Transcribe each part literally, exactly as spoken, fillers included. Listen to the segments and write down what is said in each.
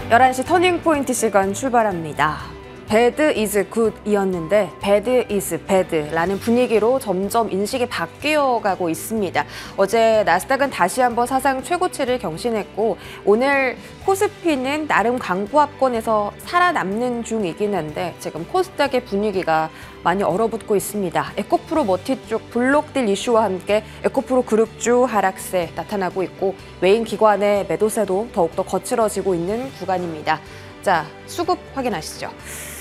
열한 시 터닝포인트 시간 출발합니다. Bad is good 이었는데 Bad is bad 라는 분위기로 점점 인식이 바뀌어가고 있습니다. 어제 나스닥은 다시 한번 사상 최고치를 경신했고 오늘 코스피는 나름 강보합권에서 살아남는 중이긴 한데 지금 코스닥의 분위기가 많이 얼어붙고 있습니다. 에코프로 머티 쪽 블록딜 이슈와 함께 에코프로 그룹주 하락세 나타나고 있고 외인 기관의 매도세도 더욱더 거칠어지고 있는 구간입니다. 자, 수급 확인하시죠.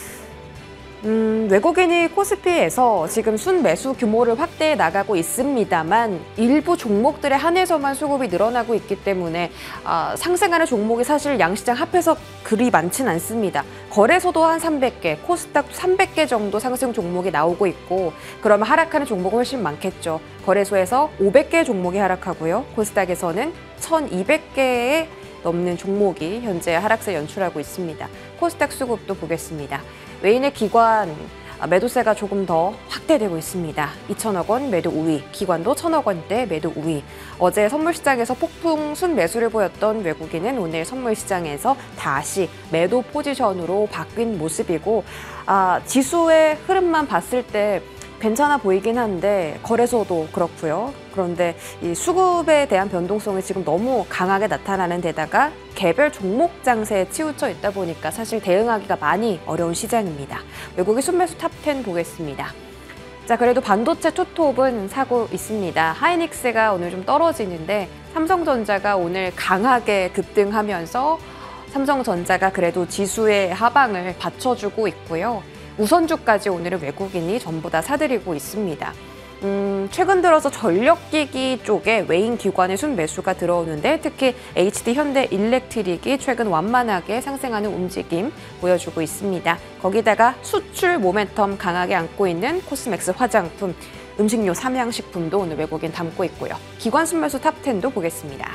음, 외국인이 코스피에서 지금 순매수 규모를 확대해 나가고 있습니다만 일부 종목들에 한해서만 수급이 늘어나고 있기 때문에 아, 상승하는 종목이 사실 양시장 합해서 그리 많진 않습니다. 거래소도 한 삼백 개, 코스닥도 삼백 개 정도 상승 종목이 나오고 있고 그러면 하락하는 종목은 훨씬 많겠죠. 거래소에서 오백 개 종목이 하락하고요. 코스닥에서는 천이백 개에 넘는 종목이 현재 하락세 연출하고 있습니다. 코스닥 수급도 보겠습니다. 외인의 기관 매도세가 조금 더 확대되고 있습니다. 이천억 원 매도 우위, 기관도 천억 원대 매도 우위. 어제 선물시장에서 폭풍 순매수를 보였던 외국인은 오늘 선물시장에서 다시 매도 포지션으로 바뀐 모습이고 아, 지수의 흐름만 봤을 때 괜찮아 보이긴 한데 거래소도 그렇고요. 그런데 이 수급에 대한 변동성이 지금 너무 강하게 나타나는 데다가 개별 종목 장세에 치우쳐 있다 보니까 사실 대응하기가 많이 어려운 시장입니다. 외국의 순매수 탑 텐 보겠습니다. 자, 그래도 반도체 투톱은 사고 있습니다. 하이닉스가 오늘 좀 떨어지는데 삼성전자가 오늘 강하게 급등하면서 삼성전자가 그래도 지수의 하방을 받쳐주고 있고요. 우선주까지 오늘은 외국인이 전부 다 사들이고 있습니다. 음, 최근 들어서 전력기기 쪽에 외인 기관의 순매수가 들어오는데 특히 에이치디 현대 일렉트릭이 최근 완만하게 상승하는 움직임 보여주고 있습니다. 거기다가 수출 모멘텀 강하게 안고 있는 코스맥스 화장품, 음식료 삼양식품도 오늘 외국인 담고 있고요. 기관 순매수 탑 텐도 보겠습니다.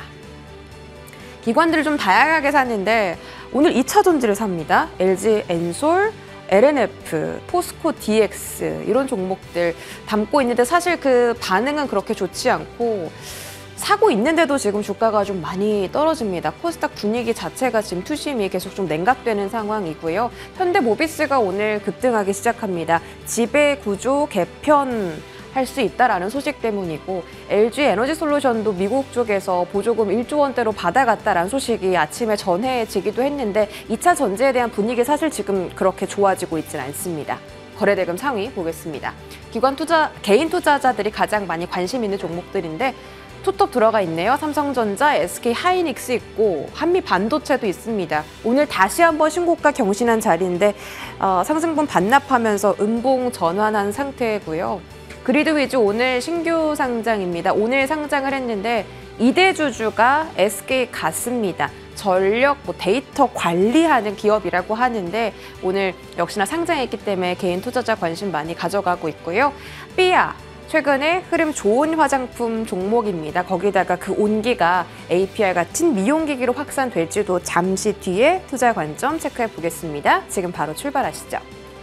기관들을 좀 다양하게 샀는데 오늘 이 차 전지를 삽니다. 엘지 엔솔, 엘엔에프, 포스코 디엑스 이런 종목들 담고 있는데 사실 그 반응은 그렇게 좋지 않고 사고 있는데도 지금 주가가 좀 많이 떨어집니다. 코스닥 분위기 자체가 지금 투심이 계속 좀 냉각되는 상황이고요. 현대모비스가 오늘 급등하기 시작합니다. 지배 구조 개편 할 수 있다라는 소식 때문이고 엘지 에너지솔루션도 미국 쪽에서 보조금 일조 원대로 받아갔다라는 소식이 아침에 전해지기도 했는데 이 차 전지에 대한 분위기 사실 지금 그렇게 좋아지고 있진 않습니다. 거래대금 상위 보겠습니다. 기관 투자, 개인 투자자들이 가장 많이 관심 있는 종목들인데 투톱 들어가 있네요. 삼성전자, 에스케이 하이닉스 있고 한미 반도체도 있습니다. 오늘 다시 한번 신고가 경신한 자리인데 어, 상승분 반납하면서 음봉 전환한 상태고요. 그리드 위즈 오늘 신규 상장입니다. 오늘 상장을 했는데 이대주주가 에스케이 같습니다. 전력 뭐 데이터 관리하는 기업이라고 하는데 오늘 역시나 상장했기 때문에 개인 투자자 관심 많이 가져가고 있고요. 삐아 최근에 흐름 좋은 화장품 종목입니다. 거기다가 그 온기가 에이피알 같은 미용기기로 확산될지도 잠시 뒤에 투자 관점 체크해 보겠습니다. 지금 바로 출발하시죠.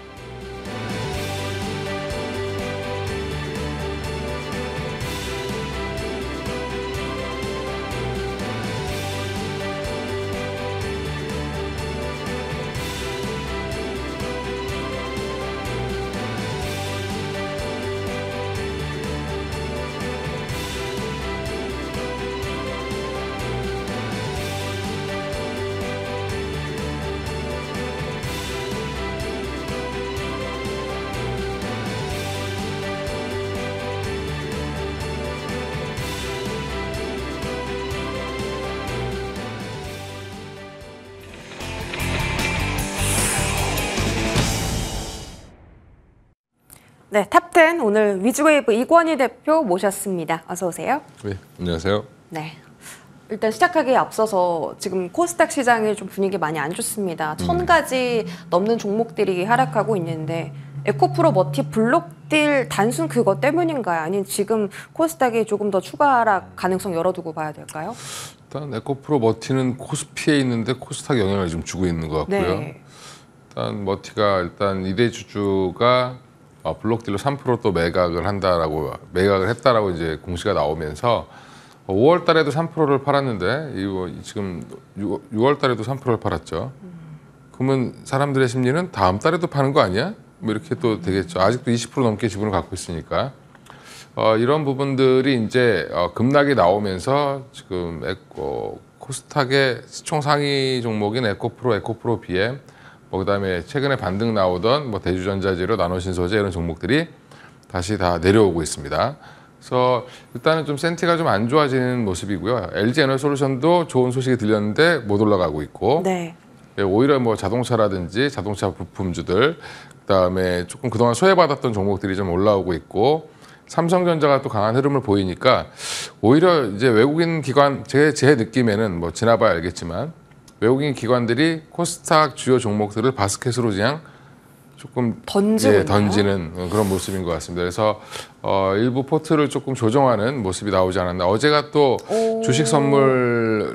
네, 탑 텐 오늘 위즈웨이브 이권희 대표 모셨습니다. 어서 오세요. 네, 안녕하세요. 네, 일단 시작하기에 앞서서 지금 코스닥 시장이 좀 분위기 많이 안 좋습니다. 천 음. 가지 넘는 종목들이 하락하고 있는데 에코프로 머티 블록딜 단순 그거 때문인가요? 아니면 지금 코스닥이 조금 더 추가 하락 가능성 열어두고 봐야 될까요? 일단 에코프로 머티는 코스피에 있는데 코스닥 영향을 좀 주고 있는 것 같고요. 네. 일단 머티가 일단 이대주주가 블록딜로 삼 퍼센트 또 매각을 한다라고 매각을 했다라고 이제 공시가 나오면서 오월 달에도 삼 퍼센트를 팔았는데 이거 지금 유월 달에도 삼 퍼센트를 팔았죠. 그러면 사람들의 심리는 다음 달에도 파는 거 아니야? 뭐 이렇게 또 되겠죠. 아직도 이십 퍼센트 넘게 지분을 갖고 있으니까. 어, 이런 부분들이 이제 어, 급락이 나오면서 지금 에코, 코스닥의 시총 상위 종목인 에코프로, 에코프로 비엠, 뭐 그다음에 최근에 반등 나오던 뭐 대주전자재료, 나노신소재 이런 종목들이 다시 다 내려오고 있습니다. 그래서 일단은 좀 센티가 좀 안 좋아지는 모습이고요. 엘지에너솔루션도 좋은 소식이 들렸는데 못 올라가고 있고, 네. 예, 오히려 뭐 자동차라든지 자동차 부품주들, 그다음에 조금 그동안 소외받았던 종목들이 좀 올라오고 있고, 삼성전자가 또 강한 흐름을 보이니까 오히려 이제 외국인 기관 제, 제 느낌에는 뭐 지나봐야 알겠지만 외국인 기관들이 코스닥 주요 종목들을 바스켓으로 그냥 조금 던지고 예, 던지는 그런 모습인 것 같습니다. 그래서 어, 일부 포트를 조금 조정하는 모습이 나오지 않았나. 어제가 또 오. 주식 선물이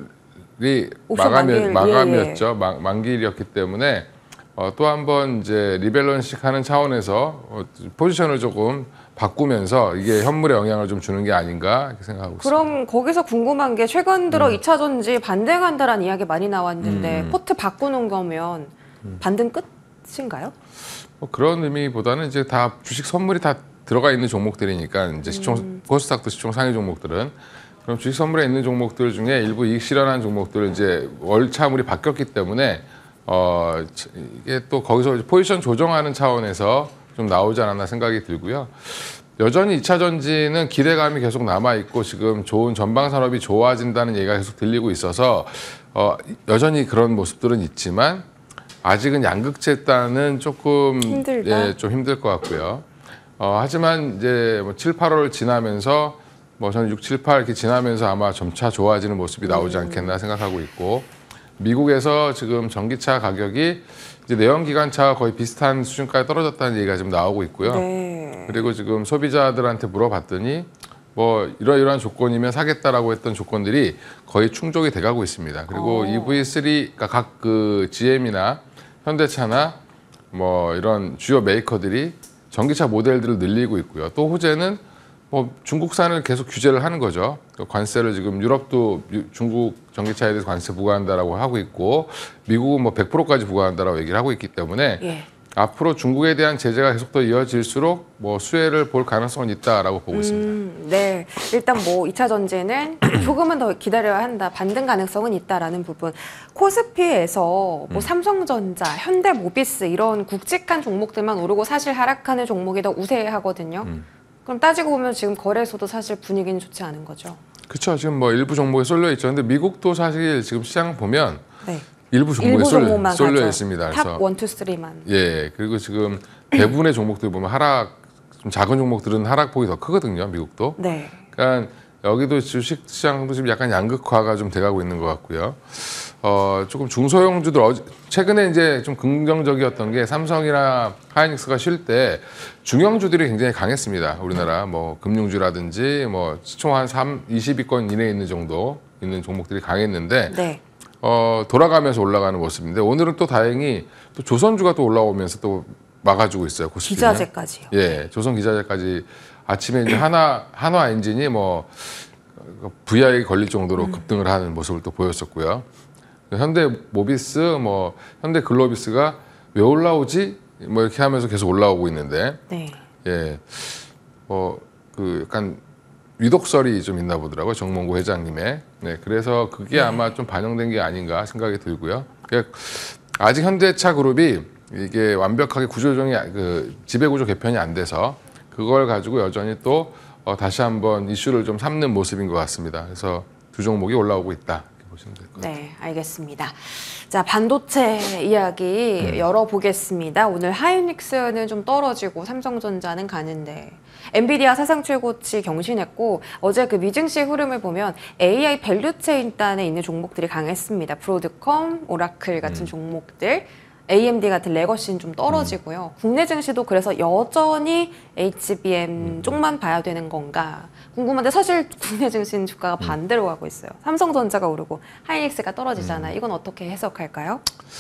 옵션 마감이, 만기일, 마감이었죠. 예, 예. 만, 만기일이었기 때문에 어, 또 한 번 이제 리밸런싱하는 차원에서 어, 포지션을 조금 바꾸면서 이게 현물에 영향을 좀 주는 게 아닌가 이렇게 생각하고 있습니다. 그럼 거기서 궁금한 게 최근 들어 음. 이 차 전지 반등한다라는 이야기 많이 나왔는데 음. 포트 바꾸는 거면 반등 끝인가요? 뭐 그런 의미보다는 이제 다 주식 선물이 다 들어가 있는 종목들이니까 이제 시총 음. 코스닥도 시총 상위 종목들은 그럼 주식 선물에 있는 종목들 중에 일부 이익 실현한 종목들을 이제 월차물이 바뀌었기 때문에 어 이게 또 거기서 포지션 조정하는 차원에서 좀 나오지 않았나 생각이 들고요. 여전히 이 차 전지는 기대감이 계속 남아있고 지금 좋은 전방 산업이 좋아진다는 얘기가 계속 들리고 있어서 어, 여전히 그런 모습들은 있지만 아직은 양극재단은 조금 힘들다. 예, 좀 힘들 것 같고요. 어, 하지만 이제 뭐 칠, 팔월 지나면서 뭐 저는 육, 칠, 팔 이렇게 지나면서 아마 점차 좋아지는 모습이 나오지 않겠나 생각하고 있고 미국에서 지금 전기차 가격이 이제 내연기관차와 거의 비슷한 수준까지 떨어졌다는 얘기가 지금 나오고 있고요. 네. 그리고 지금 소비자들한테 물어봤더니 뭐 이러이러한 조건이면 사겠다라고 했던 조건들이 거의 충족이 돼가고 있습니다. 그리고 어. 이브이 쓰리 그러니까 각 그 지엠이나 현대차나 뭐 이런 주요 메이커들이 전기차 모델들을 늘리고 있고요. 또 호재는 뭐 중국산을 계속 규제를 하는 거죠. 관세를 지금 유럽도 유- 중국 전기차에 대해서 관세 부과한다라고 하고 있고 미국은 뭐 백 퍼센트까지 부과한다라고 얘기를 하고 있기 때문에 예. 앞으로 중국에 대한 제재가 계속 더 이어질수록 뭐 수혜를 볼 가능성은 있다라고 보고 있습니다. 음, 네. 일단 뭐 이 차 전지는 조금은 더 기다려야 한다. 반등 가능성은 있다라는 부분. 코스피에서 음. 뭐 삼성전자, 현대모비스 이런 굵직한 종목들만 오르고 사실 하락하는 종목이 더 우세하거든요. 음. 그럼 따지고 보면 지금 거래소도 사실 분위기는 좋지 않은 거죠. 그렇죠. 지금 뭐 일부 종목에 쏠려 있죠. 근데 미국도 사실 지금 시장 보면 네. 일부 종목에 일부 쏠려, 종목만 쏠려 가죠. 있습니다. 탑 원, 투, 쓰리만. 예, 그리고 지금 대부분의 종목들 보면 하락, 좀 작은 종목들은 하락폭이 더 크거든요. 미국도. 네. 그러니까 여기도 주식 시장도 지금 약간 양극화가 좀 돼가고 있는 것 같고요. 어, 조금 중소형주들 어제, 최근에 이제 좀 긍정적이었던 게 삼성이나 하이닉스가 쉴 때 중형주들이 굉장히 강했습니다. 우리나라 뭐 금융주라든지 뭐 시총 한 삼, 이십 위권 이내에 있는 정도 있는 종목들이 강했는데 네. 어, 돌아가면서 올라가는 모습인데 오늘은 또 다행히 또 조선주가 또 올라오면서 또 막아주고 있어요. 코스피는. 기자재까지요. 예, 조선 기자재까지 아침에 이제 한화 한화 엔진이 뭐 브이아이 걸릴 정도로 급등을 하는 모습을 또 보였었고요. 현대 모비스, 뭐 현대 글로비스가 왜 올라오지? 뭐 이렇게 하면서 계속 올라오고 있는데, 네. 예, 뭐 그 약간 위독설이 좀 있나 보더라고요. 정몽구 회장님의. 네, 그래서 그게 아마 좀 반영된 게 아닌가 생각이 들고요. 그러니까 아직 현대차 그룹이 이게 완벽하게 구조조정이 그 지배구조 개편이 안 돼서 그걸 가지고 여전히 또 어, 다시 한번 이슈를 좀 삼는 모습인 것 같습니다. 그래서 두 종목이 올라오고 있다. 이렇게 보시면 될 것 같아요. 네, 알겠습니다. 자, 반도체 이야기 음. 열어보겠습니다. 오늘 하이닉스는 좀 떨어지고 삼성전자는 가는데 엔비디아 사상 최고치 경신했고 어제 그 미증시 흐름을 보면 에이아이 밸류체인 단에 있는 종목들이 강했습니다. 브로드컴, 오라클 같은 음. 종목들. 에이엠디 같은 레거시는 좀 떨어지고요. 국내 증시도 그래서 여전히 에이치비엠 쪽만 봐야 되는 건가 궁금한데 사실 국내 증시는 주가가 반대로 가고 있어요. 삼성전자가 오르고 하이닉스가 떨어지잖아요. 이건 어떻게 해석할까요?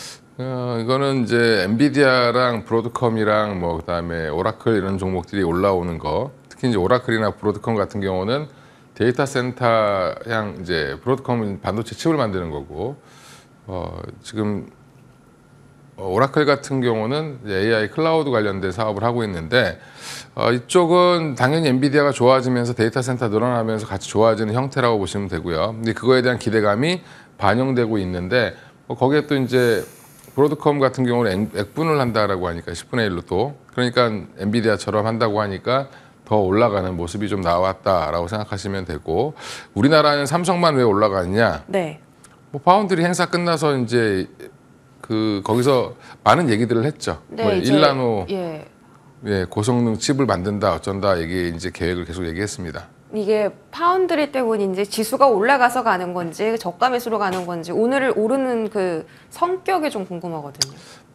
어, 이거는 이제 엔비디아랑 브로드컴이랑 뭐 그다음에 오라클 이런 종목들이 올라오는 거, 특히 이제 오라클이나 브로드컴 같은 경우는 데이터 센터향 이제 브로드컴은 반도체 칩을 만드는 거고 어, 지금 어, 오라클 같은 경우는 에이아이 클라우드 관련된 사업을 하고 있는데 어, 이쪽은 당연히 엔비디아가 좋아지면서 데이터 센터 늘어나면서 같이 좋아지는 형태라고 보시면 되고요. 근데 그거에 대한 기대감이 반영되고 있는데 뭐 거기에 또 이제 브로드컴 같은 경우는 액분을 한다라고 하니까 십분의 일로 또 그러니까 엔비디아처럼 한다고 하니까 더 올라가는 모습이 좀 나왔다라고 생각하시면 되고 우리나라는 삼성만 왜 올라가느냐? 네. 뭐 파운드리 행사 끝나서 이제 그 거기서 많은 얘기들을 했죠. 네, 뭐 이제, 일 나노 예. 예, 고성능 칩을 만든다 어쩐다 얘기 이제 계획을 계속 얘기했습니다. 이게 파운드리 때문인지 지수가 올라가서 가는 건지 저가 매수로 가는 건지 오늘 오르는 그 성격이 좀 궁금하거든요.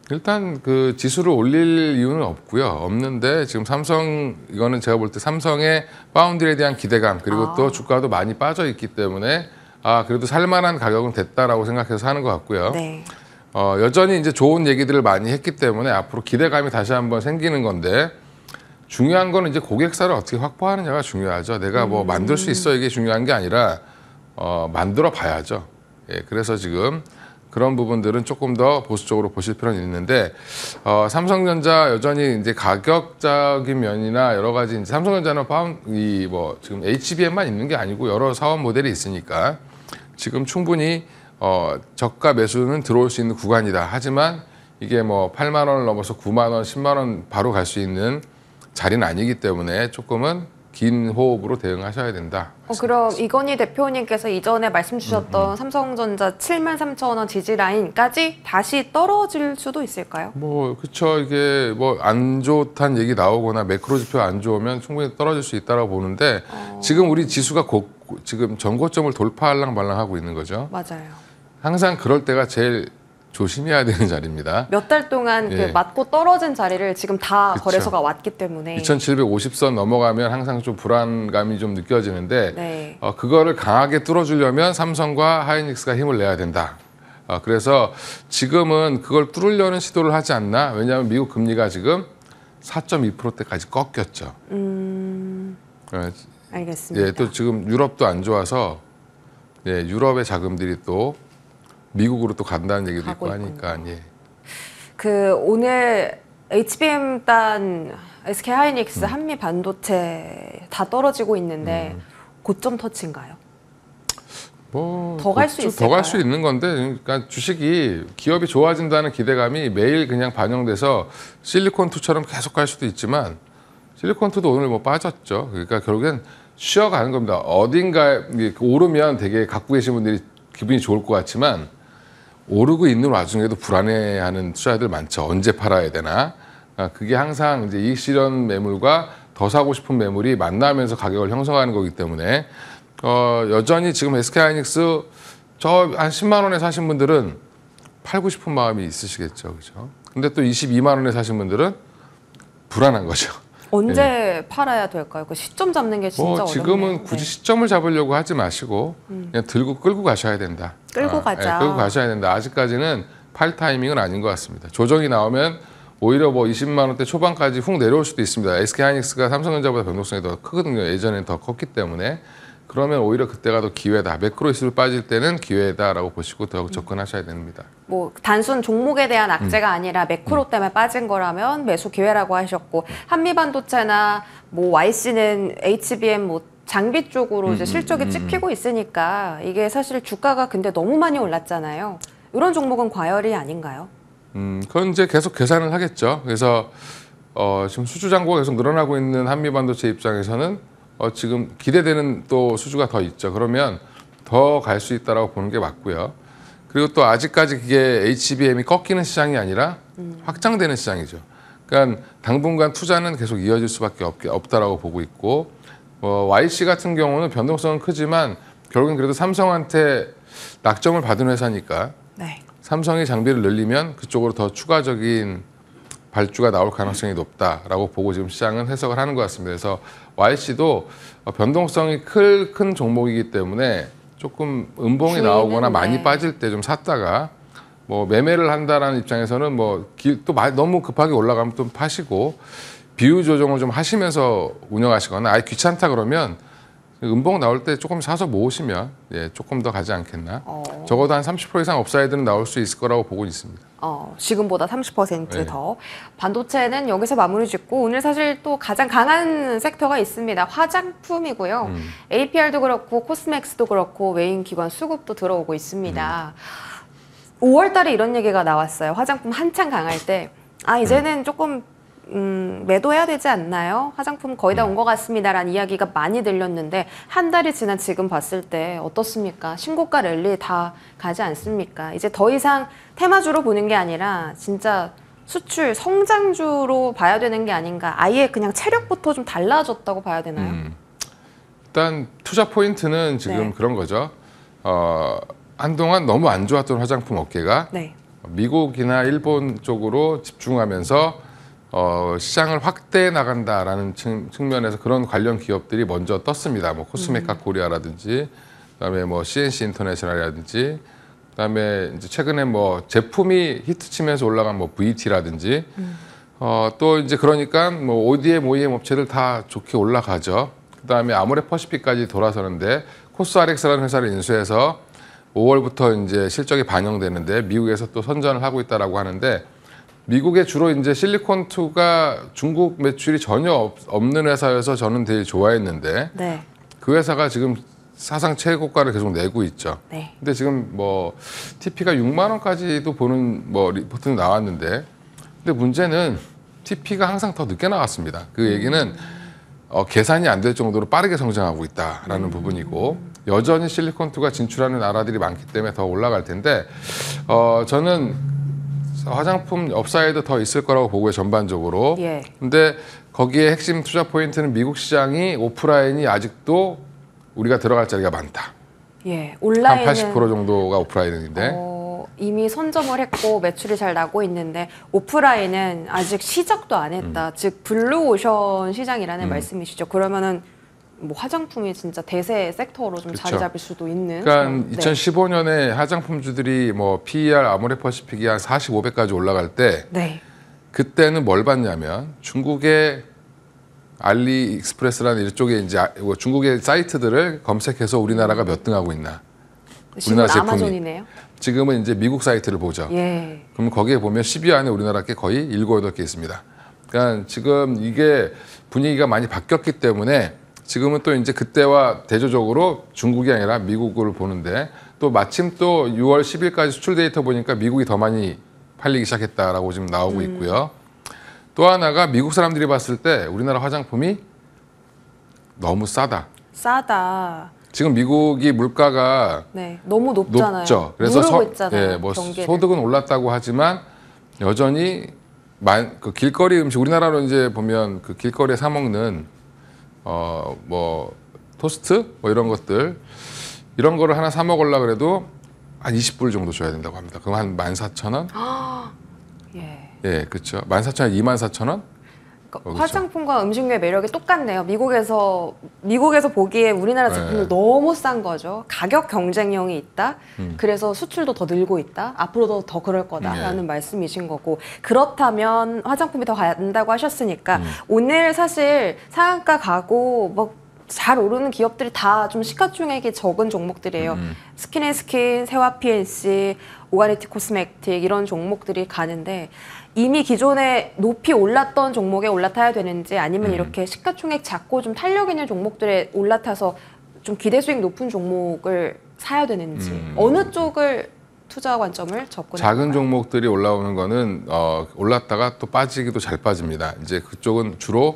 일단 그 지수를 올릴 이유는 없고요. 없는데 지금 삼성 이거는 제가 볼 때 삼성의 파운드리에 대한 기대감 그리고 아. 또 주가도 많이 빠져 있기 때문에 아 그래도 살만한 가격은 됐다라고 생각해서 하는 것 같고요. 네. 어, 여전히 이제 좋은 얘기들을 많이 했기 때문에 앞으로 기대감이 다시 한번 생기는 건데 중요한 거는 이제 고객사를 어떻게 확보하느냐가 중요하죠. 내가 뭐 만들 수 있어 이게 중요한 게 아니라 어, 만들어 봐야죠. 예, 그래서 지금 그런 부분들은 조금 더 보수적으로 보실 필요는 있는데 어, 삼성전자 여전히 이제 가격적인 면이나 여러 가지 이제 삼성전자는 파운 이뭐 지금 에이치비엠만 있는 게 아니고 여러 사업 모델이 있으니까 지금 충분히 어, 저가 매수는 들어올 수 있는 구간이다. 하지만 이게 뭐 팔만 원을 넘어서 구만 원, 십만 원 바로 갈 수 있는 자리는 아니기 때문에 조금은 긴 호흡으로 대응하셔야 된다. 어, 그럼 이건희 대표님께서 이전에 말씀 주셨던 음, 음. 삼성전자 칠만 삼천 원 지지 라인까지 다시 떨어질 수도 있을까요? 뭐 그렇죠. 이게 뭐 안 좋다는 얘기 나오거나 매크로 지표 안 좋으면 충분히 떨어질 수 있다라고 보는데 어... 지금 우리 지수가 고, 지금 전고점을 돌파할랑 말랑 하고 있는 거죠. 맞아요. 항상 그럴 때가 제일 조심해야 되는 자리입니다. 몇 달 동안 예. 그 맞고 떨어진 자리를 지금 다 그쵸. 거래소가 왔기 때문에 이천칠백오십 선 넘어가면 항상 좀 불안감이 좀 느껴지는데 네. 어, 그거를 강하게 뚫어주려면 삼성과 하이닉스가 힘을 내야 된다. 어, 그래서 지금은 그걸 뚫으려는 시도를 하지 않나? 왜냐하면 미국 금리가 지금 사 점 이 퍼센트대까지 꺾였죠. 음... 어, 알겠습니다. 예, 또 지금 유럽도 안 좋아서 예, 유럽의 자금들이 또 미국으로 또 간다는 얘기도 있고 하니까 예. 그 오늘 에이치비엠 단 에스케이하이닉스 음. 한미 반도체 다 떨어지고 있는데 음. 고점 터치인가요? 뭐 더 갈 수 있을까요? 더 갈 수 있는 건데 그러니까 주식이 기업이 좋아진다는 기대감이 매일 그냥 반영돼서 실리콘투처럼 계속 갈 수도 있지만 실리콘투도 오늘 뭐 빠졌죠. 그러니까 결국엔 쉬어가는 겁니다. 어딘가에 오르면 되게 갖고 계신 분들이 기분이 좋을 것 같지만 오르고 있는 와중에도 불안해하는 투자자들 많죠. 언제 팔아야 되나? 아, 그게 항상 이제 이익 실현 매물과 더 사고 싶은 매물이 만나면서 가격을 형성하는 거기 때문에 어, 여전히 지금 에스케이하이닉스 저 한 십만 원에 사신 분들은 팔고 싶은 마음이 있으시겠죠, 그렇죠? 근데 또 이십이만 원에 사신 분들은 불안한 거죠. 언제 네. 팔아야 될까요? 그 시점 잡는 게 진짜 뭐 어렵네요. 지금은 굳이 네. 시점을 잡으려고 하지 마시고 음. 그냥 들고 끌고 가셔야 된다. 끌고 아, 가자. 예, 끌고 가셔야 된다. 아직까지는 팔 타이밍은 아닌 것 같습니다. 조정이 나오면 오히려 뭐 이십만 원대 초반까지 훅 내려올 수도 있습니다. 에스케이하이닉스가 삼성전자보다 변동성이 더 크거든요. 예전에는 더 컸기 때문에. 그러면 오히려 그때가 더 기회다. 매크로 이슈로 빠질 때는 기회다라고 보시고 더 접근하셔야 됩니다. 뭐 단순 종목에 대한 악재가 음. 아니라 매크로 때문에 빠진 거라면 매수 기회라고 하셨고 한미 반도체나 뭐 와이씨는 에이치비엠 뭐 장비 쪽으로 이제 음, 실적이 음, 음, 찍히고 있으니까 이게 사실 주가가 근데 너무 많이 올랐잖아요. 이런 종목은 과열이 아닌가요? 음, 그건 이제 계속 계산을 하겠죠. 그래서 어, 지금 수주 잔고가 계속 늘어나고 있는 한미 반도체 입장에서는 어, 지금 기대되는 또 수주가 더 있죠. 그러면 더 갈 수 있다라고 보는 게 맞고요. 그리고 또 아직까지 그게 에이치비엠이 꺾이는 시장이 아니라 음. 확장되는 시장이죠. 그러니까 당분간 투자는 계속 이어질 수밖에 없, 없다라고 보고 있고 어, 와이씨 같은 경우는 변동성은 크지만 결국엔 그래도 삼성한테 낙점을 받은 회사니까 네. 삼성이 장비를 늘리면 그쪽으로 더 추가적인 발주가 나올 가능성이 높다라고 보고 지금 시장은 해석을 하는 것 같습니다. 그래서 와이씨도 변동성이 큰, 큰 종목이기 때문에 조금 음봉이 주의는, 나오거나 많이 네. 빠질 때 좀 샀다가 뭐 매매를 한다라는 입장에서는 뭐 또 너무 급하게 올라가면 또 파시고 비율 조정을 좀 하시면서 운영하시거나 아예 귀찮다 그러면 음봉 나올 때 조금 사서 모으시면 예, 조금 더 가지 않겠나. 어. 적어도 한 삼십 퍼센트 이상 업사이드는 나올 수 있을 거라고 보고 있습니다. 어, 지금보다 삼십 퍼센트 네. 더. 반도체는 여기서 마무리 짓고 오늘 사실 또 가장 강한 섹터가 있습니다. 화장품이고요. 음. 에이피알도 그렇고 코스맥스도 그렇고 외인 기관 수급도 들어오고 있습니다. 음. 오월 달에 이런 얘기가 나왔어요. 화장품 한창 강할 때. 아, 이제는 음. 조금 음, 매도해야 되지 않나요? 화장품 거의 다 온 것 같습니다라는 이야기가 많이 들렸는데 한 달이 지난 지금 봤을 때 어떻습니까? 신고가 랠리 다 가지 않습니까? 이제 더 이상 테마주로 보는 게 아니라 진짜 수출 성장주로 봐야 되는 게 아닌가. 아예 그냥 체력부터 좀 달라졌다고 봐야 되나요? 음. 일단 투자 포인트는 지금 네. 그런 거죠. 어, 한동안 너무 안 좋았던 화장품 업계가 네. 미국이나 일본 쪽으로 집중하면서 어, 시장을 확대해 나간다라는 측, 측면에서 그런 관련 기업들이 먼저 떴습니다. 뭐 코스메카 음. 코리아라든지, 그다음에 뭐 씨엔씨 인터내셔널이라든지, 그다음에 이제 최근에 뭐 제품이 히트치면서 올라간 뭐 브이티라든지, 음. 어, 또 이제 그러니까 뭐 오디엠, 오이엠 업체들 다 좋게 올라가죠. 그다음에 아모레 퍼시픽까지 돌아서는데 코스알엑스라는 회사를 인수해서 오월부터 이제 실적이 반영되는데 미국에서 또 선전을 하고 있다라고 하는데. 미국에 주로 이제 실리콘투가 중국 매출이 전혀 없, 없는 회사여서 저는 되게 좋아했는데 네. 그 회사가 지금 사상 최고가를 계속 내고 있죠. 네. 근데 지금 뭐 티피가 육만 원까지도 보는 뭐 리포트는 나왔는데 근데 문제는 티피가 항상 더 늦게 나왔습니다. 그 얘기는 어, 계산이 안 될 정도로 빠르게 성장하고 있다라는 음. 부분이고 여전히 실리콘투가 진출하는 나라들이 많기 때문에 더 올라갈 텐데 어, 저는 화장품 업사이드 더 있을 거라고 보고요, 전반적으로. 예. 근데 거기에 핵심 투자 포인트는 미국 시장이 오프라인이 아직도 우리가 들어갈 자리가 많다. 예. 한 온라인은 팔십 퍼센트 정도가 오프라인인데. 어, 이미 선점을 했고 매출이 잘 나고 있는데 오프라인은 아직 시작도 안 했다. 음. 즉 블루오션 시장이라는 음. 말씀이시죠. 그러면은 뭐 화장품이 진짜 대세 섹터로 좀 자리 그쵸. 잡을 수도 있는. 그러니까 그런- 네. 이천십오 년에 화장품주들이 뭐 피이알 아모레 퍼시픽이 한 사십오 배까지 올라갈 때 네. 그때는 뭘 봤냐면 중국의 알리익스프레스라는 이쪽에 이제 아- 뭐 중국의 사이트들을 검색해서 우리나라가 몇 등 하고 있나. 지금 우리나라 제품이. 아마존이네요. 지금은 이제 미국 사이트를 보죠. 예. 그럼 거기에 보면 십 위 안에 우리나라 게 거의 일곱, 여덟 개 있습니다. 그러니까 지금 이게 분위기가 많이 바뀌었기 때문에 지금은 또 이제 그때와 대조적으로 중국이 아니라 미국을 보는데 또 마침 또 유월 십일까지 수출 데이터 보니까 미국이 더 많이 팔리기 시작했다라고 지금 나오고 음. 있고요. 또 하나가 미국 사람들이 봤을 때 우리나라 화장품이 너무 싸다. 싸다. 지금 미국이 물가가 네. 너무 높잖아요. 높죠. 그래서 누르고 서, 있잖아요. 예, 뭐 경계를. 소득은 올랐다고 하지만 여전히 만, 그 길거리 음식 우리나라로 이제 보면 그 길거리에 사 먹는 어 뭐 토스트 뭐 이런 것들 이런 거를 하나 사 먹으려 그래도 한 이십 불 정도 줘야 된다고 합니다. 그럼 한 만 사천 원? 예. 예, 그렇죠. 만 사천 원, 이만 사천 원? 그러니까 그렇죠. 화장품과 음식료의 매력이 똑같네요. 미국에서 미국에서 보기에 우리나라 제품들 네. 너무 싼 거죠. 가격 경쟁력이 있다. 음. 그래서 수출도 더 늘고 있다. 앞으로도 더 그럴 거다라는 네. 말씀이신 거고 그렇다면 화장품이 더 간다고 하셨으니까 음. 오늘 사실 상한가 가고 뭐 잘 오르는 기업들이 다 좀 시가총액이 적은 종목들이에요. 음. 스킨앤스킨, 세화 피엔씨, 오가니티 코스메틱 이런 종목들이 가는데 이미 기존에 높이 올랐던 종목에 올라타야 되는지 아니면 음. 이렇게 시가총액 작고 좀 탄력 있는 종목들에 올라타서 좀 기대 수익 높은 종목을 사야 되는지 음. 어느 쪽을 투자 관점을 접근해 작은 볼까요? 종목들이 올라오는 거는 어, 올랐다가 또 빠지기도 잘 빠집니다. 이제 그쪽은 주로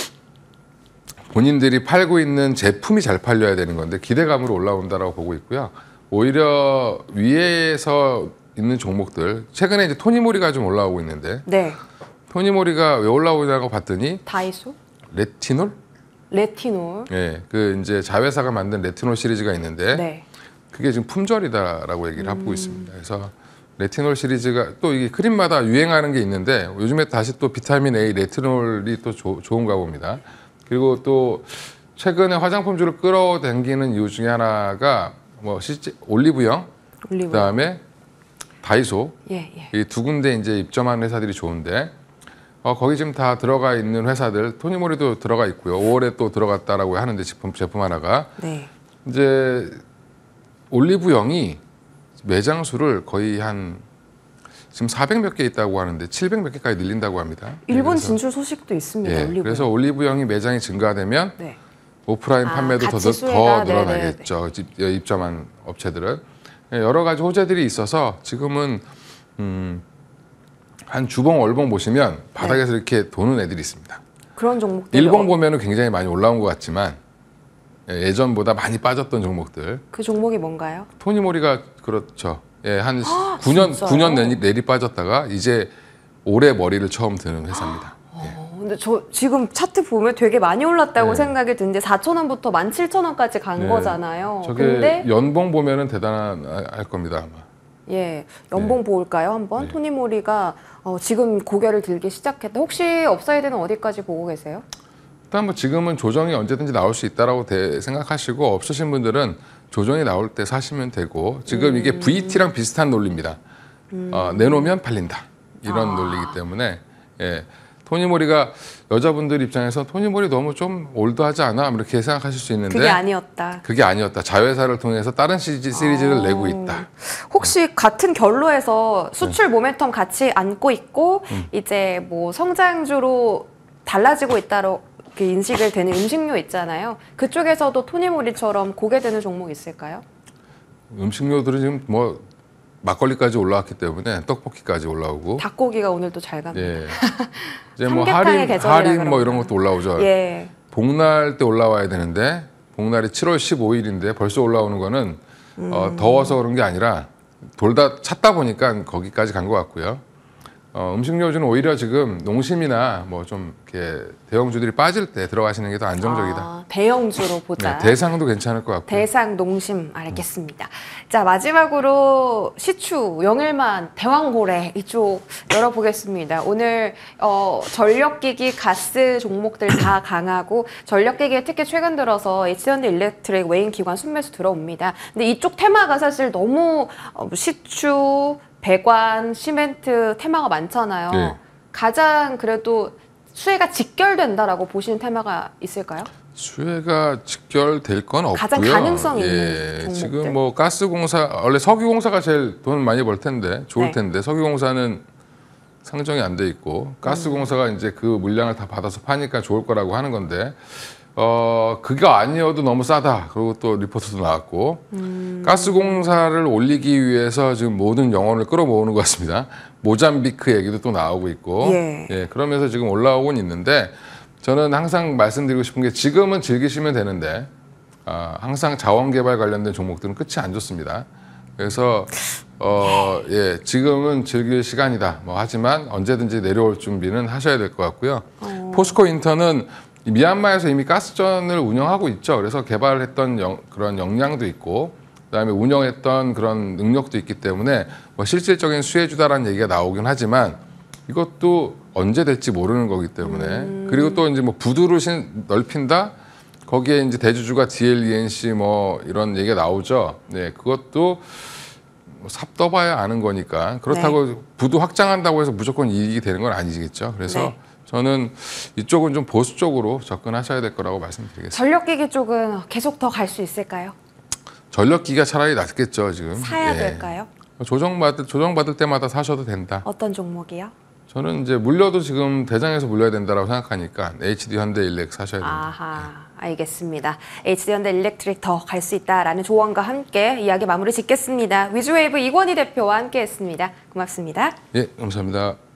본인들이 팔고 있는 제품이 잘 팔려야 되는 건데 기대감으로 올라온다라고 보고 있고요. 오히려 위에서 있는 종목들 최근에 이제 토니모리가 좀 올라오고 있는데 네, 토니모리가 왜 올라오냐고 봤더니 다이소, 레티놀? 레티놀, 예, 그 이제 자회사가 만든 레티놀 시리즈가 있는데 네, 그게 지금 품절이다라고 얘기를 하고 있습니다. 그래서 레티놀 시리즈가 또 이게 크림마다 유행하는 게 있는데 요즘에 다시 또 비타민 A 레티놀이 또 조, 좋은가 봅니다. 그리고 또 최근에 화장품주를 끌어당기는 이유 중에 하나가 뭐 실제 올리브영, 올리브. 그다음에 다이소 예, 예. 이 두 군데 이제 입점한 회사들이 좋은데 어, 거기 지금 다 들어가 있는 회사들, 토니모리도 들어가 있고요. 오월에 또 들어갔다라고 하는데 제품 제품 하나가 네. 이제 올리브영이 매장 수를 거의 한 지금 사백 몇 개 있다고 하는데 칠백 몇 개까지 늘린다고 합니다. 일본 그래서, 진출 소식도 있습니다. 예, 올리브영. 그래서 올리브영이 매장이 증가되면 네. 오프라인 아, 판매도 더, 가치 더 수혜가, 늘어나겠죠. 집- 입점한 업체들은 예, 여러 가지 호재들이 있어서 지금은 음, 한 주봉, 월봉 보시면 바닥에서 이렇게 도는 애들이 있습니다. 그런 종목들. 일봉 보면은 굉장히 많이 올라온 것 같지만 예, 예전보다 많이 빠졌던 종목들. 그 종목이 뭔가요? 토니모리가 그렇죠. 예, 한 구 년 진짜요? 구 년 내리, 내리 빠졌다가 이제 올해 머리를 처음 드는 회사입니다. 어, 근데 저 지금 차트 보면 되게 많이 올랐다고 네. 생각이 드는데 사천 원부터 만 칠천 원까지 간 네. 거잖아요. 저게 근데 연봉 보면은 대단한 할 겁니다 아마. 예, 연봉 네. 볼까요 한번? 네. 토니모리가 어, 지금 고개를 들기 시작했다. 혹시 업사이드는 어디까지 보고 계세요? 일단 뭐 지금은 조정이 언제든지 나올 수 있다라고 대- 생각하시고 없으신 분들은 조정이 나올 때 사시면 되고 지금 음. 이게 브이티랑 비슷한 논리입니다. 어, 내놓으면 팔린다 이런 아. 논리이기 때문에 예, 토니모리가 여자분들 입장에서 토니모리 너무 좀 올드하지 않아 이렇게 생각하실 수 있는데 그게 아니었다. 그게 아니었다. 자회사를 통해서 다른 시리즈, 시리즈를 아. 내고 있다. 혹시 같은 결로에서 수출 모멘텀 같이 안고 있고 음. 이제 뭐 성장주로 달라지고 있다로 그 인식을 되는 음식료 있잖아요. 그쪽에서도 토니모리처럼 고개 드는 종목 있을까요? 음식료들은 지금 뭐 막걸리까지 올라왔기 때문에 떡볶이까지 올라오고 닭고기가 오늘 또 잘 갑니다. 예. 이제 뭐 삼계탕의 할인 계절이라 할인 뭐 그런가. 이런 것도 올라오죠. 예. 복날 때 올라와야 되는데 복날이 칠월 십오일인데 벌써 올라오는 거는 어, 더워서 그런 게 아니라 돌다 찾다 보니까 거기까지 간 것 같고요. 어, 음식료주는 오히려 지금 농심이나 뭐 좀 이렇게 대형주들이 빠질 때 들어가시는 게 더 안정적이다. 아, 대형주로 보자. 네, 대상도 괜찮을 것 같고요. 대상 농심 알겠습니다. 자 마지막으로 시추 영일만 대왕고래 이쪽 열어보겠습니다. 오늘 어, 전력기기 가스 종목들 다 강하고 전력기기에 특히 최근 들어서 에이치디일렉트릭 외인기관 순매수 들어옵니다. 근데 이쪽 테마가 사실 너무 어, 시추 배관, 시멘트 테마가 많잖아요. 네. 가장 그래도 수혜가 직결된다라고 보시는 테마가 있을까요? 수혜가 직결될 건 없고요. 가장 가능성 있는 예, 종목들? 지금 뭐 가스공사 원래 석유공사가 제일 돈 많이 벌 텐데 좋을 네. 텐데 석유공사는 상정이 안 돼 있고 가스공사가 음. 이제 그 물량을 다 받아서 파니까 좋을 거라고 하는 건데 어 그게 아니어도 너무 싸다. 그리고 또 리포트도 나왔고 음. 가스공사를 올리기 위해서 지금 모든 영혼을 끌어모으는 것 같습니다. 모잠비크 얘기도 또 나오고 있고 예. 예, 그러면서 지금 올라오곤 있는데 저는 항상 말씀드리고 싶은 게 지금은 즐기시면 되는데 아, 항상 자원개발 관련된 종목들은 끝이 안 좋습니다. 그래서 어, 예, 지금은 즐길 시간이다. 뭐 하지만 언제든지 내려올 준비는 하셔야 될 것 같고요. 어. 포스코 인터는 미얀마에서 이미 가스전을 운영하고 있죠. 그래서 개발했던 영, 그런 역량도 있고 그다음에 운영했던 그런 능력도 있기 때문에 뭐 실질적인 수혜주다라는 얘기가 나오긴 하지만 이것도 언제 될지 모르는 거기 때문에 음. 그리고 또 이제 뭐 부두를 신, 넓힌다 거기에 이제 대주주가 디엘이엔씨 뭐 이런 얘기가 나오죠. 네, 그것도 뭐 삽떠봐야 아는 거니까 그렇다고 네. 부두 확장한다고 해서 무조건 이익이 되는 건 아니겠죠. 그래서 네. 저는 이쪽은 좀 보수 쪽으로 접근하셔야 될 거라고 말씀드리겠습니다. 전력기기 쪽은 계속 더 갈 수 있을까요? 전력기가 차라리 낫겠죠 지금. 사야 예. 될까요? 조정받을 조정받을 때마다 사셔도 된다. 어떤 종목이요? 저는 이제 물려도 지금 대장에서 물려야 된다라고 생각하니까 에이치디 현대일렉 사셔야 됩니다. 아하, 알겠습니다. 에이치디현대일렉트릭 더 갈 수 있다라는 조언과 함께 이야기 마무리 짓겠습니다. 위즈웨이브 이권희 대표와 함께했습니다. 고맙습니다. 예, 감사합니다.